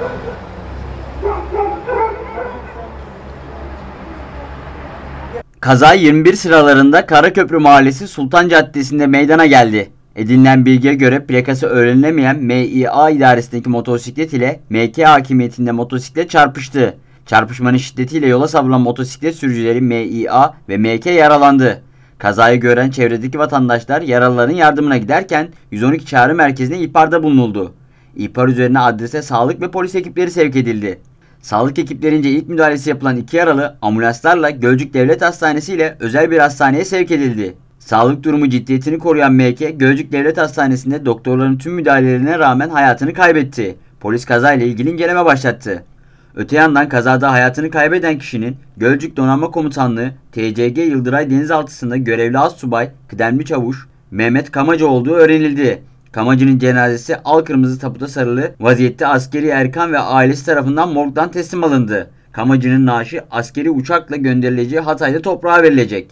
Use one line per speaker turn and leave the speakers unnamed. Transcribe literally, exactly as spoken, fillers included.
Kaza yirmi bir sıralarında Karaköprü Mahallesi Sultan Caddesi'nde meydana geldi. Edinilen bilgiye göre plakası öğrenilemeyen M İ A idaresindeki motosiklet ile M K hakimiyetinde motosiklet çarpıştı. Çarpışmanın şiddetiyle yola savrulan motosiklet sürücüleri M İ A ve M K yaralandı. Kazayı gören çevredeki vatandaşlar yaralıların yardımına giderken yüz on iki çağrı merkezine ihbarda bulunuldu. İhbar üzerine adrese sağlık ve polis ekipleri sevk edildi. Sağlık ekiplerince ilk müdahalesi yapılan iki yaralı ambulanslarla Gölcük Devlet Hastanesi ile özel bir hastaneye sevk edildi. Sağlık durumu ciddiyetini koruyan M K, Gölcük Devlet Hastanesi'nde doktorların tüm müdahalelerine rağmen hayatını kaybetti. Polis kazayla ilgili inceleme başlattı. Öte yandan kazada hayatını kaybeden kişinin Gölcük Donanma Komutanlığı T C G Yıldıray Denizaltısı'nda görevli astsubay kıdemli çavuş Mehmet Kamacı olduğu öğrenildi. Kamacı'nın cenazesi al kırmızı taputa sarılı vaziyette askeri erkan ve ailesi tarafından morgdan teslim alındı. Kamacı'nın naaşı askeri uçakla gönderileceği Hatay'da toprağa verilecek.